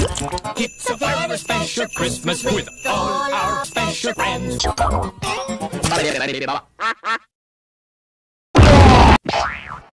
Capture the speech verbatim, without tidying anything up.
It's a very special Christmas with all our special friends.